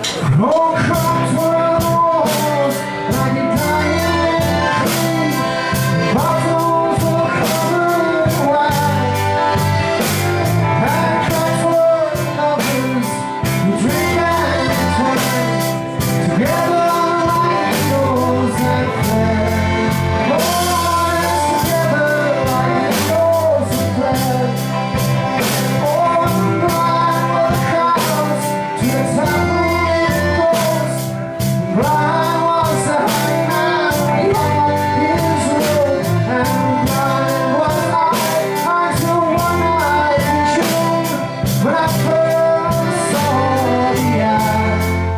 All crowds were walls, like a dying tree. Bottles were covered in wine, and crowds were lovers who drink and twine together like eagles and flares. Oh, together like eagles and flares. Oh, the blind were crowds to the top. Blind was the hangman behind his road, and blind was I till one night in June, when I first saw the eye.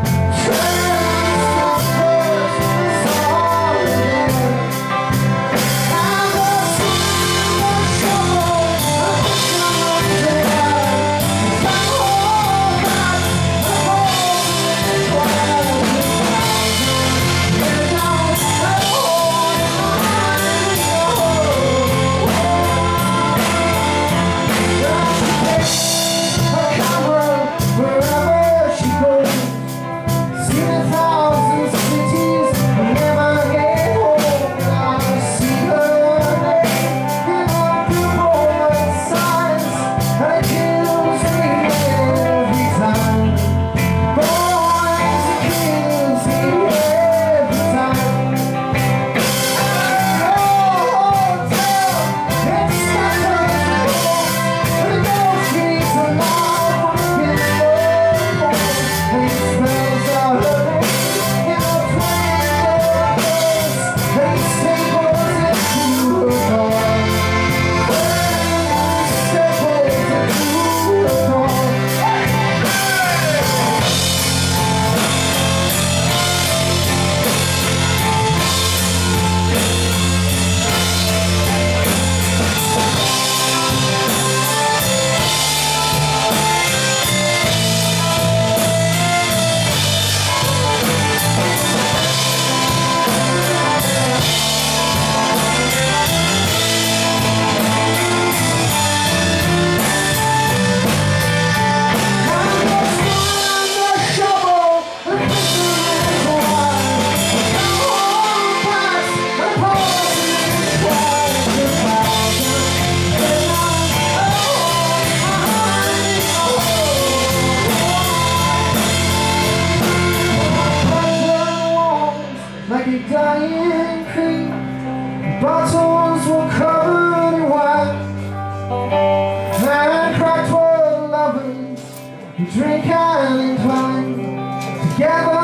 Turns my first saw the end, and the sun was troubled, the eye, and my whole heart, my whole wherever she goes, seen 1,000 cities and never get home. I see her name in the billboard signs, and it kills me every time. Boys, it kills me every time. Oh, hotel, it's scattered, but it goes streets alive. Like a dying creek, bottles were covered in wine, and cracked were lovers who drink and entwine together.